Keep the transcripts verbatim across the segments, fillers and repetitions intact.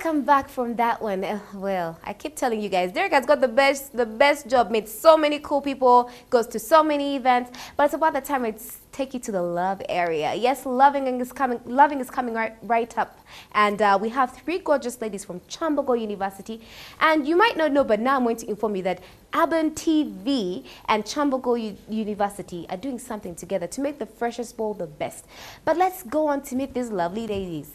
Welcome back from that one. Uh, well, I keep telling you guys, Derek has got the best, the best job, meets so many cool people, goes to so many events, but it's about the time it's take you to the love area. Yes, loving is coming, loving is coming right, right up. And uh, we have three gorgeous ladies from Kyambogo University. And you might not know, but now I'm going to inform you that Urban T V and Kyambogo U University are doing something together to make the Freshers' Bowl the best. But let's go on to meet these lovely ladies.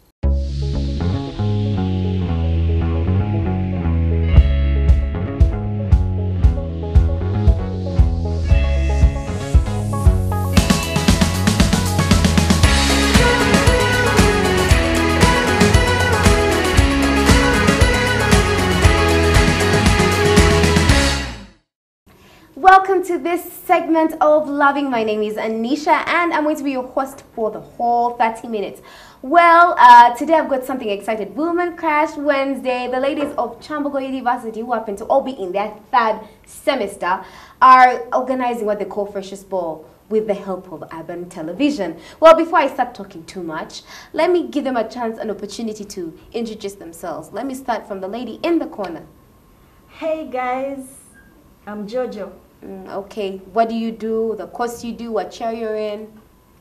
Welcome to this segment of Loving. My name is Anisha and I'm going to be your host for the whole thirty minutes. Well, uh, today I've got something exciting. Women Crash Wednesday. The ladies of Kyambogo University, who happen to all be in their third semester, are organizing what they call Freshers' Ball with the help of Urban Television. Well, before I start talking too much, let me give them a chance, an opportunity to introduce themselves. Let me start from the lady in the corner. Hey guys, I'm Jojo. Mm, okay, what do you do, the course you do, what chair you're in?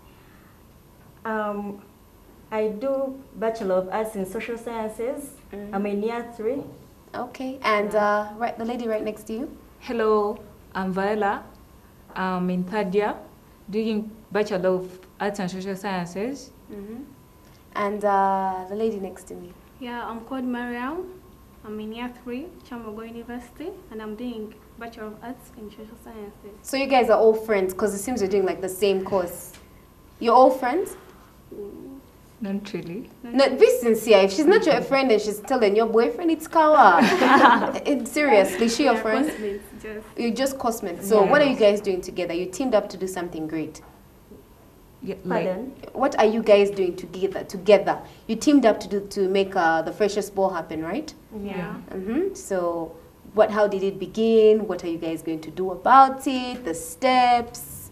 Um, I do Bachelor of Arts in Social Sciences. Mm. I'm in year three. Okay, and uh, right, the lady right next to you? Hello, I'm Viola. I'm in third year, doing Bachelor of Arts and Social Sciences. Mm-hmm. And uh, the lady next to me? Yeah, I'm called Mariam. I'm in year three, Kyambogo University, and I'm doing Bachelor of Arts in Social Sciences. So you guys are all friends, because it seems you're doing like the same course. You're all friends? Mm. Not really. No, be sincere. If she's not your friend and she's telling your boyfriend, it's Kawa. It, seriously, she your Yeah, friend? classmates, just. You're just classmates. So Yes. what are you guys doing together? You teamed up to do something great. Yeah, like, Pardon? What are you guys doing together? Together, you teamed up to do to make uh, the Freshers' Ball happen, right? Yeah. Mm-hmm. So, what? How did it begin? What are you guys going to do about it? The steps.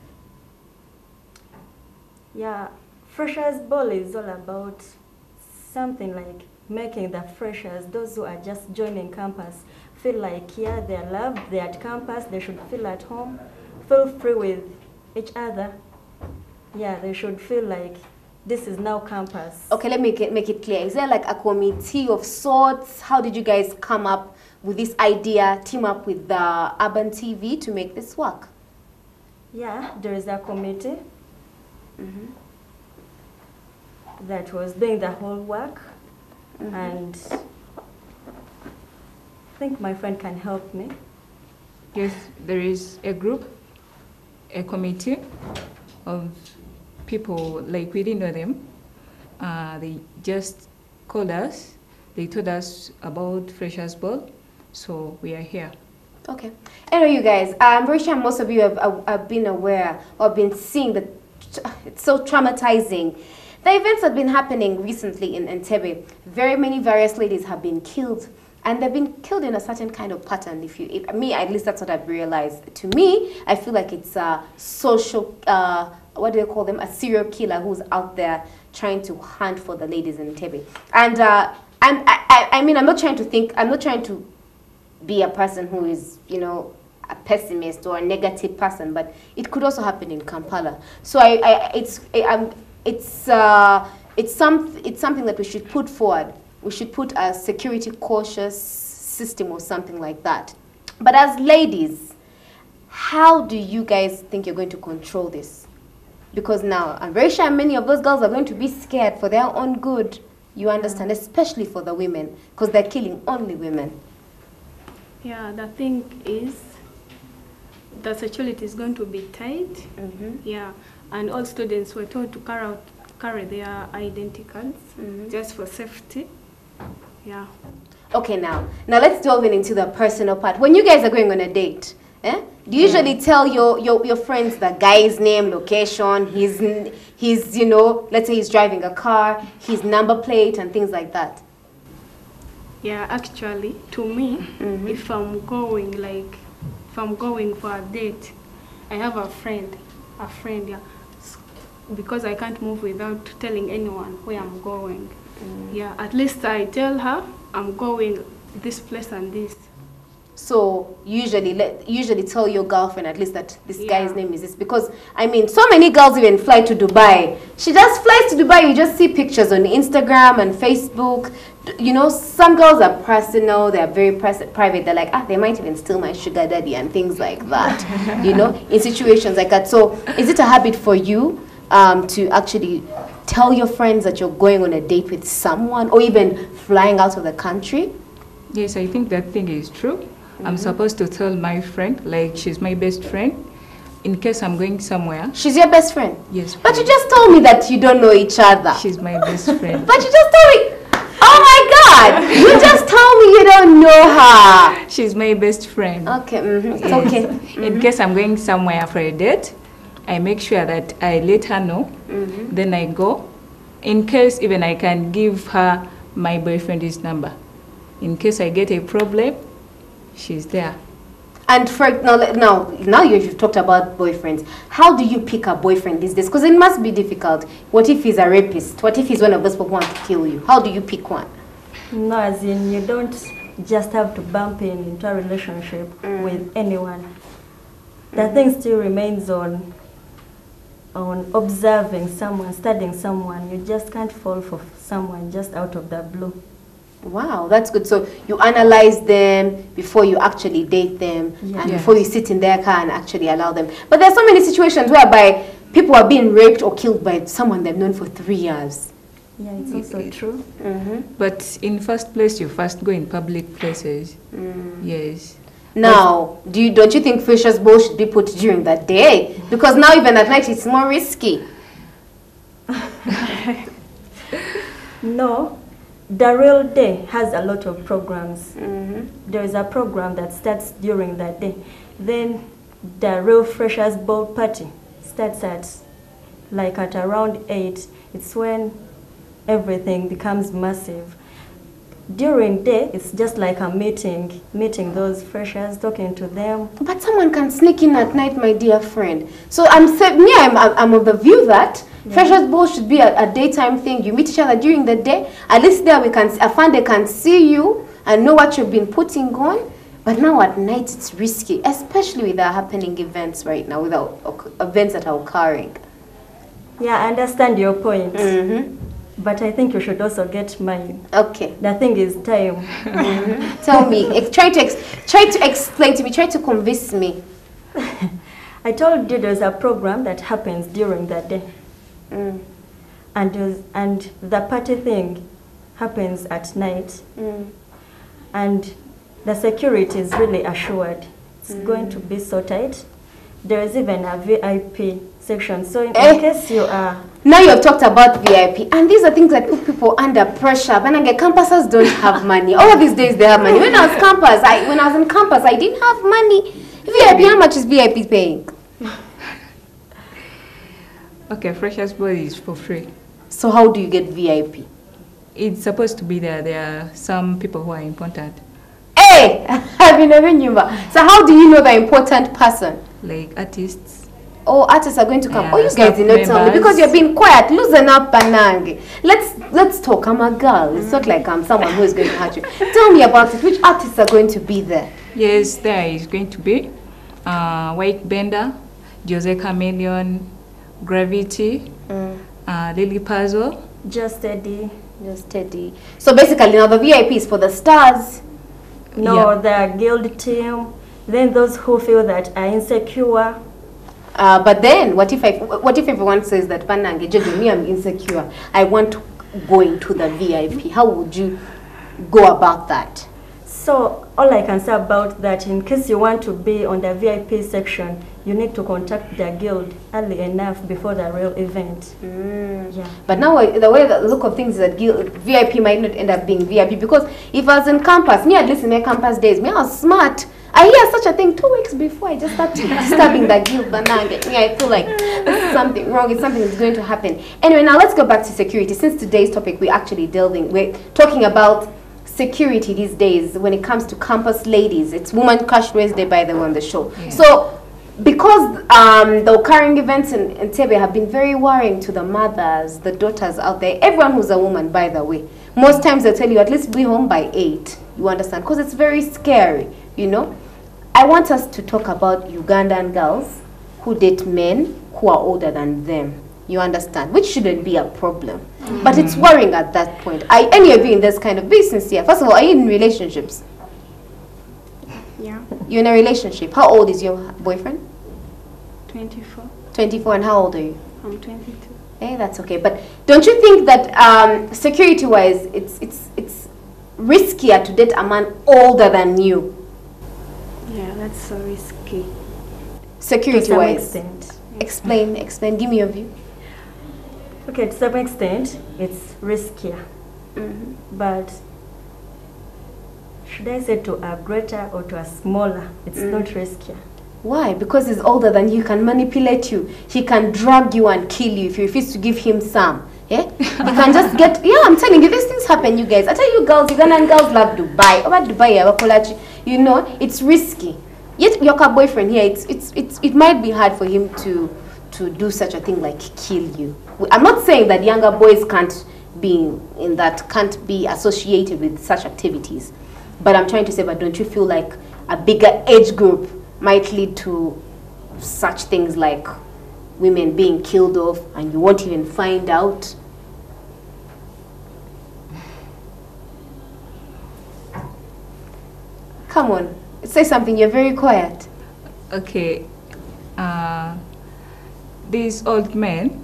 Yeah, Freshers' Ball is all about something like making the freshers, those who are just joining campus, feel like, yeah, they're loved, they're at campus, they should feel at home, feel free with each other. Yeah, they should feel like this is now campus. Okay, let me make it, make it clear. Is there like a committee of sorts? How did you guys come up with this idea, team up with the Urban T V to make this work? Yeah, there is a committee Mm-hmm. that was doing the whole work, Mm-hmm. and I think my friend can help me. yes, there is a group, a committee of people, like we didn't know them. Uh, they just called us. They told us about Freshers' Ball, so we are here. Okay. Anyway, you guys, I'm very sure most of you have, have, have been aware or been seeing that it's so traumatizing. The events have been happening recently in Entebbe. Very many various ladies have been killed, and they've been killed in a certain kind of pattern. If you, if, me, at least that's what I've realized. To me, I feel like it's a social, uh, what do they call them? A serial killer who's out there trying to hunt for the ladies in Entebbe. And uh, I'm, I, I mean, I'm not trying to think, I'm not trying to be a person who is, you know, a pessimist or a negative person, but it could also happen in Kampala. So I, I it's, I, I'm, it's, uh, it's, some, it's something that we should put forward. We should put a security cautious system or something like that. But as ladies, how do you guys think you're going to control this? Because now I'm very sure many of those girls are going to be scared for their own good. You understand, especially for the women, because they're killing only women. Yeah, the thing is, the security is going to be tight. Mm-hmm. Yeah, and all students were told to carry out, carry their identity cards, Mm-hmm. just for safety. Yeah. Okay, now, now let's delve in into the personal part. When you guys are going on a date, eh, do you usually Yeah. tell your, your, your friends the guy's name, location, his, his, you know, let's say he's driving a car, his number plate and things like that? Yeah, actually, to me, Mm-hmm. if I'm going, like, if I'm going for a date, I have a friend, a friend, yeah. because I can't move without telling anyone where I'm going. Mm. Yeah, at least I tell her I'm going this place and this. So usually, let usually tell your girlfriend at least that this Yeah. guy's name is this, because I mean, so many girls even fly to Dubai. She just flies to Dubai. You just see pictures on Instagram and Facebook. You know, some girls are personal. They are very private. They're like, ah, they might even steal my sugar daddy and things like that. You know, in situations like that. So, is it a habit for you um, to actually tell your friends that you're going on a date with someone, or even flying out of the country? Yes, I think that thing is true. Mm-hmm. I'm supposed to tell my friend, like she's my best friend, in case I'm going somewhere. She's your best friend? Yes. But you just told me that you don't know each other. She's my best friend. But you just told me, oh my God, you just told me you don't know her. She's my best friend. Okay, mm-hmm. It's Yes. okay. Mm-hmm. In case I'm going somewhere for a date, I make sure that I let her know, mm-hmm. then I go. In case even I can give her my boyfriend's number. In case I get a problem, she's there. And for now, now, now you've talked about boyfriends. How do you pick a boyfriend these days? Because it must be difficult. What if he's a rapist? What if he's one of those people who want to kill you? How do you pick one? No, as in you don't just have to bump in into a relationship mm. with anyone. The mm. thing still remains on on observing someone, studying someone. You just can't fall for someone just out of the blue. Wow, that's good. So you analyze them before you actually date them, yeah. and yes. before you sit in their car and actually allow them. But there are so many situations whereby people are being raped or killed by someone they've known for three years. Yeah, it's also true. Mm-hmm. But in first place, you first go in public places. Mm. Yes. Now, do you, don't you think Fisher's ball should be put during the day? Because now even at night it's more risky. No. The real day has a lot of programs. Mm-hmm. There is a program that starts during that day. Then the real freshers ball party starts at like at around eight. It's when everything becomes massive. During day, it's just like a meeting, meeting those freshers, talking to them. But someone can sneak in at night, my dear friend. So I'm me, I'm, I'm of the view that yeah. freshers ball should be a, a daytime thing. You meet each other during the day. At least there we can, a fan they can see you and know what you've been putting on. But now at night it's risky, especially with the happening events right now, with the events that are occurring. Yeah, I understand your point. Mm-hmm. But I think you should also get mine. Okay. The thing is time. Mm-hmm. Tell me. Try to ex try to explain to me. Try to convince me. I told you there's a program that happens during the day. Mm. And, and the party thing happens at night. Mm. And the security is really assured. It's mm. going to be so tight. There is even a V I P section. So in, eh. in case you are... Now you have talked about V I P, and these are things that put people under pressure. But again, campuses don't have money. All these days they have money. When I was campus, I when I was in campus, I didn't have money. V I P, how much is V I P paying? Okay, freshers ball is for free. So how do you get V I P? It's supposed to be there. There are some people who are important. Hey, I've been a number. So how do you know the important person? Like artists. Oh, artists are going to come. Yeah, oh, you guys did not tell me because you're being quiet. Loosen up, Panangi. Let's let's talk. I'm a girl. It's not like I'm someone who is going to hurt you. Tell me about it. Which artists are going to be there? Yes, there is going to be uh, White Bender, Jose Chameleon, Gravity, mm. uh, Lily Puzzle, Just Steady, Just Steady. So basically, now the V I P is for the stars. No, yeah. the guild team. Then those who feel that are insecure. Uh, but then, what if I, what if everyone says that Panange, Jojo, me, I'm insecure. I want to go into the V I P. How would you go about that? So all I can say about that, in case you want to be on the V I P section, you need to contact the guild early enough before the real event. Mm. Yeah. But now the way the look of things is that guild, V I P might not end up being V I P, because if I was in campus, me at least in my campus days, me I was smart. I hear such a thing two weeks before I just started disturbing the guild banana. Me, I feel like there's something wrong. It's something that's going to happen. Anyway, now let's go back to security. Since today's topic, we're actually delving, we're talking about security these days when it comes to campus ladies. It's Woman Crush Wednesday, by the way, on the show. Yeah. So because um, the occurring events in, in Tebe have been very worrying to the mothers, the daughters out there, everyone who's a woman, by the way. Most times they tell you at least be home by eight, you understand, because it's very scary, you know. I want us to talk about Ugandan girls who date men who are older than them, you understand, which shouldn't be a problem. Mm. But it's worrying at that point. Are any of you in this kind of business here? First of all, are you in relationships? Yeah. You're in a relationship. How old is your boyfriend? twenty-four. twenty-four, and how old are you? I'm twenty-two. Eh, that's okay. But don't you think that um, security-wise, it's it's it's riskier to date a man older than you? Yeah, that's so risky. Security-wise. To some extent. Explain, explain. Give me your view. Okay, to some extent, it's riskier. Mm-hmm. But should I say to a greater or to a smaller, it's mm. not riskier. Why? Because he's older than you, he can manipulate you. He can drag you and kill you if you refuse to give him some. Yeah? He can just get, yeah, I'm telling you, these things happen, you guys. I tell you girls, Ugandan girls love Dubai. About Dubai, you know, it's risky. Yet your boyfriend here, it's, it's, it's, it might be hard for him to, to do such a thing like kill you. I'm not saying that younger boys can't be in that, can't be associated with such activities. But I'm trying to say, but don't you feel like a bigger age group might lead to such things like women being killed off and you won't even find out? Come on, say something, you're very quiet. Okay, uh, these old men,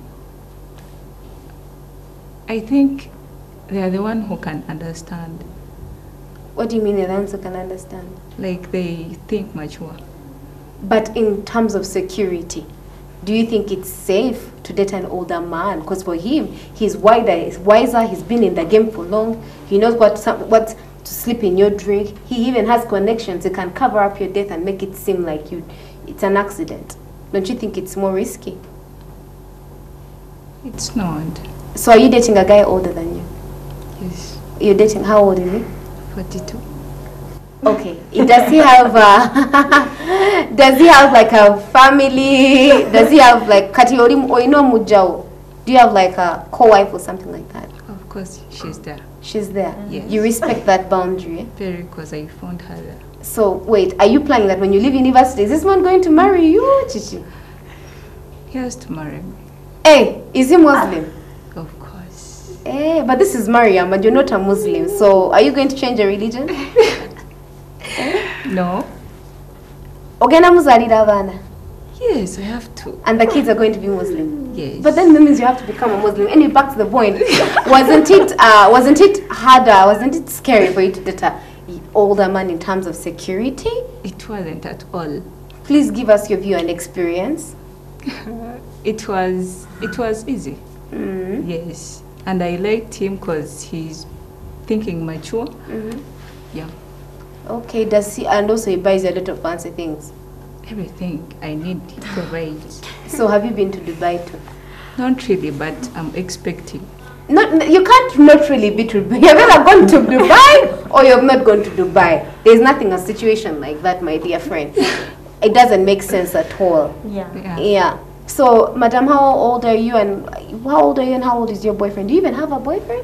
I think they are the one who can understand. What do you mean they're the ones who can understand? Like they think mature. But in terms of security, do you think it's safe to date an older man? Because for him, he's wider, he's wiser, he's been in the game for long. He knows what some, what to slip in your drink. He even has connections. He can cover up your death and make it seem like you, it's an accident. Don't you think it's more risky? It's not. So are you dating a guy older than you? Yes. You're dating, how old is he? forty-two. Okay. Does he have a, does he have like a family? Does he have like kateori or you know mujao? Do you have like a co-wife or something like that? Of course, she's there. She's there. Yes. You respect that boundary. Very, because I found her there. So wait, are you planning that when you leave university, is this man going to marry you, Chichi? He has to marry me. Hey, is he Muslim? Of course. Eh, but this is Mariam, but you're not a Muslim. So are you going to change your religion? No. Ogena muzalira abana. Yes, I have to. And the kids are going to be Muslim. Yes. But then that means you have to become a Muslim. Anyway, back to the point. wasn't it uh, wasn't it harder? Wasn't it scary for you to date an older man in terms of security? It wasn't at all. Please give us your view and experience. It was it was easy. Mm-hmm. Yes, and I liked him because he's thinking mature. Mm-hmm. Yeah. Okay. Does he? And also he buys you a lot of fancy things. Everything I need he provides. So have you been to Dubai too? Not really, but I'm expecting. Not, you can't not really be to Dubai. You've either gone to Dubai or you've not gone to Dubai. There's nothing a situation like that, my dear friend. It doesn't make sense at all. Yeah. Yeah. Yeah. So, madam, how old are you and how old are you and how old is your boyfriend? Do you even have a boyfriend?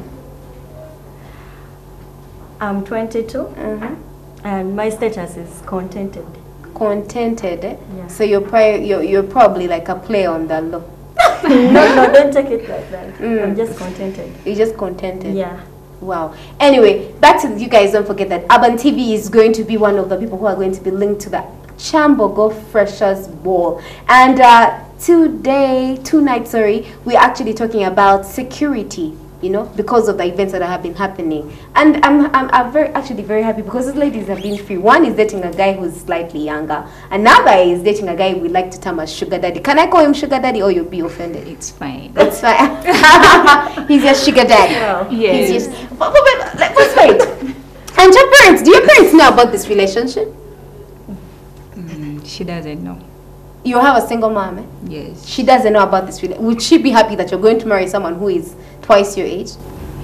I'm twenty-two, Uh-huh. and my status is contented. Contented, eh? Yeah. So you're, pri you're, you're probably like a player on the law. no, no, don't take it like that. Mm. I'm just contented. You're just contented. Yeah. Wow. Anyway, back to you guys. Don't forget that Urban T V is going to be one of the people who are going to be linked to the Kyambogo Freshers Ball. And uh, today, tonight, sorry, we're actually talking about security, you know, because of the events that have been happening. And I'm, I'm, I'm very, actually very happy because these ladies have been free. One is dating a guy who's slightly younger. Another is dating a guy we like to term as sugar daddy. Can I call him sugar daddy or you'll be offended? It's fine. That's fine. He's your sugar daddy. Well, Yes. He's just, but, but, but, let- let's wait. And your parents, do your parents know about this relationship? Mm, she doesn't know. You have a single mom, eh? Yes. She doesn't know about this relationship. Would she be happy that you're going to marry someone who is twice your age?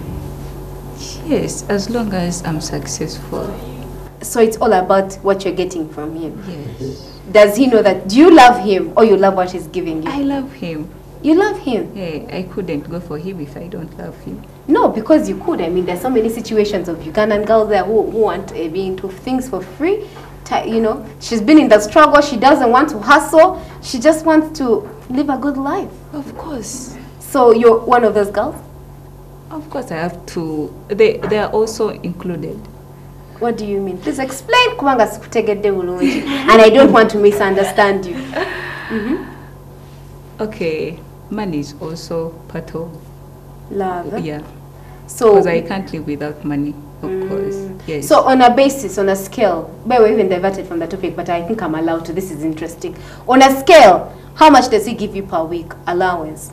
Yes, as long as I'm successful. So it's all about what you're getting from him. Yes. does he know that? Do you love him or you love what he's giving you? I love him. You love him? Hey, I couldn't go for him if I don't love him. No, because you could. I mean, there's so many situations of Ugandan girls there who, who want to be into things for free. You know, she's been in the struggle. She doesn't want to hustle. She just wants to live a good life. Of course. So you're one of those girls? Of course, I have to. They they are also included. What do you mean? Please explain. And I don't want to misunderstand you. Mm-hmm. Okay, money is also part of love. Yeah. So because I can't live without money, of mm. course. Yes. So on a basis, on a scale, but we're even diverted from the topic, but I think I'm allowed to. This is interesting. On a scale, how much does he give you per week allowance?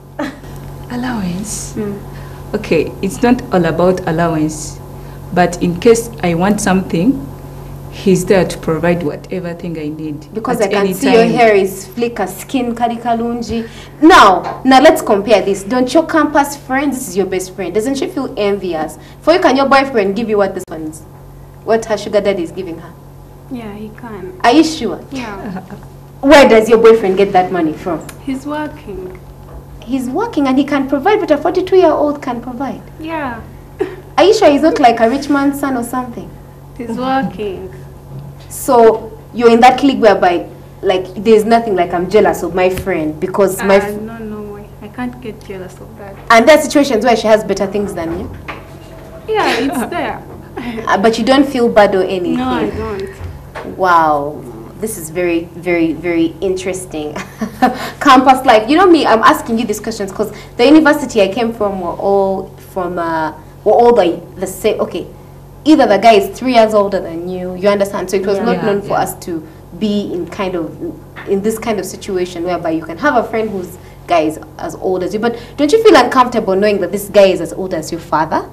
Allowance? Mm. Okay, it's not all about allowance, but in case I want something, he's there to provide whatever thing I need. Because I can see your hair is flicker, skin karikalunji. Now, now let's compare this. Don't your campus friend, this is your best friend, doesn't she feel envious? For you, can your boyfriend give you what this one's, what her sugar daddy is giving her? Yeah, he can. Are you sure? Yeah. Where does your boyfriend get that money from? He's working. He's working and he can provide what a forty-two-year-old can provide? Yeah. Are you sure he's not like a rich man's son or something? He's working. So you're in that league whereby, like, there's nothing like I'm jealous of my friend because uh, my... F no, no way. I can't get jealous of that. And there are situations where she has better things than you? Yeah, it's there. uh, but you don't feel bad or anything? No, I don't. Wow. This is very, very, very interesting. Campus life. You know me, I'm asking you these questions because the university I came from were all from, uh, were all the, the same, okay. Either the guy is three years older than you, you understand? So it was yeah. not known yeah, for yeah. us to be in kind of, in this kind of situation whereby you can have a friend whose guy is as old as you. But don't you feel uncomfortable knowing that this guy is as old as your father?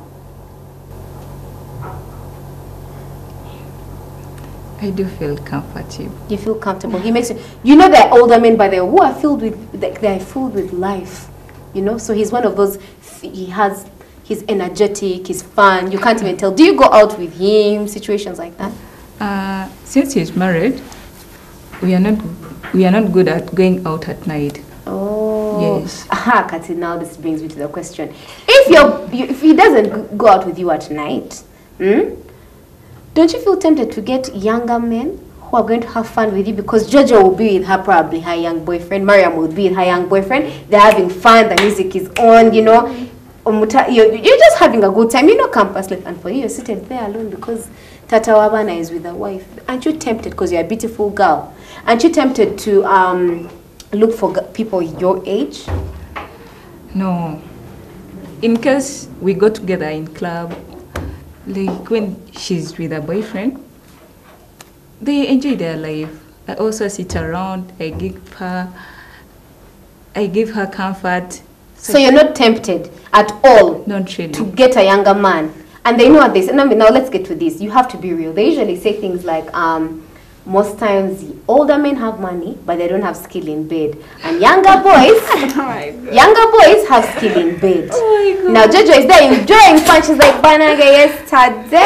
I do feel comfortable. You feel comfortable. He makes you, you know, there are older men by the way who are filled with, they are filled with life, you know. So he's one of those. He has, he's energetic, he's fun. You can't even tell. Do you go out with him? Situations like that. Uh, since he's married, we are not, we are not good at going out at night. Oh, yes. Aha, Kati. Now this brings me to the question: If you're, you, if he doesn't go out with you at night, hmm? Don't you feel tempted to get younger men who are going to have fun with you? Because Jojo will be with her, probably her young boyfriend. Mariam will be with her young boyfriend. They're having fun. The music is on, you know. You're, you're just having a good time. You know, campus life. And for you, you're seated there alone because Tata Wabana is with a wife. Aren't you tempted, because you're a beautiful girl, aren't you tempted to um, look for people your age? No. In case we go together in club, like when she's with her boyfriend, they enjoy their life. I also sit around, I give her, I give her comfort. So, so you're not tempted at all not really. to get a younger man? And they know what they say. No, now let's get to this. You have to be real. They usually say things like, um, most times older men have money, but they don't have skill in bed. And younger boys, oh younger boys have skill in bed. Oh now Jojo is there enjoying fun. She's like, Banaga yesterday,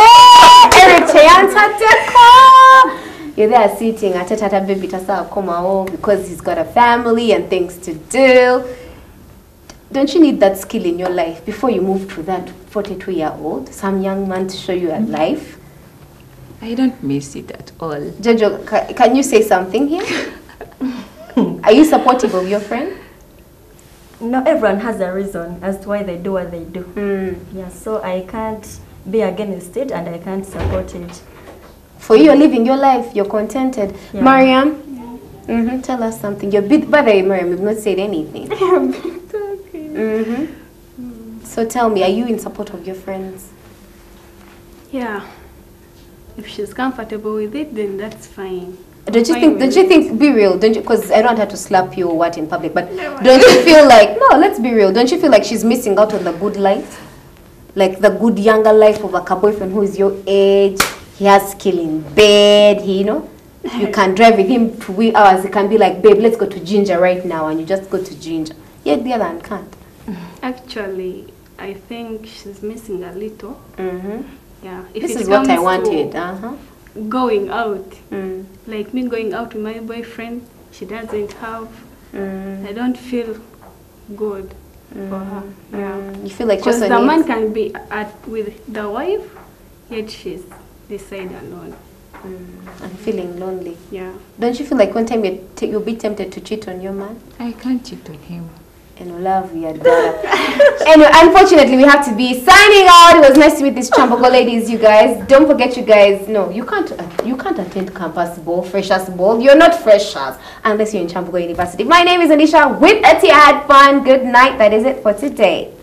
you're there sitting at a baby tasa komao because he's got a family and things to do. Don't you need that skill in your life before you move to that forty-two year old, some young man to show you a life? I don't miss it at all. Jojo, ca can you say something here? Are you supportive of your friend? No, everyone has a reason as to why they do what they do. Mm. Yeah, so I can't be against it and I can't support it. For you, you're living your life, you're contented. Yeah. Mariam, yeah. mm-hmm, tell us something. You're bit, by the way, Mariam, you've not said anything. Okay. Mm-hmm. Mm. So tell me, are you in support of your friends? Yeah. If she's comfortable with it, then that's fine. Don't you fine think? Don't you it. think? Be real, don't you? Because I don't want her to slap you or what in public. But no, don't you feel like? No, let's be real. Don't you feel like she's missing out on the good life, like the good younger life of like a boyfriend who is your age? He has skill in bed. He, you know, you can drive with him to wee hours. It can be like, babe, let's go to Ginger right now, and you just go to Ginger. Yet the other one can't. Actually, I think she's missing a little. Mm-hmm. Yeah. If this it is what I comes wanted. to, uh-huh. going out. Mm. Like me going out with my boyfriend, she doesn't have. Mm. I don't feel good for her. Yeah. You feel like Because just the on man it. can be at with the wife, yet she's this side alone. Mm. I'm feeling lonely. Yeah. Don't you feel like one time you're t you'll be tempted to cheat on your man? I can't cheat on him. And love your daughter. Anyway, unfortunately, we have to be signing out. It was nice to meet these Kyambogo ladies, you guys. Don't forget, you guys. No, you can't. Uh, you can't attend campus ball, freshers ball. You're not freshers unless you're in Kyambogo University. My name is Anisha with Etty. I had fun. Good night. That is it for today.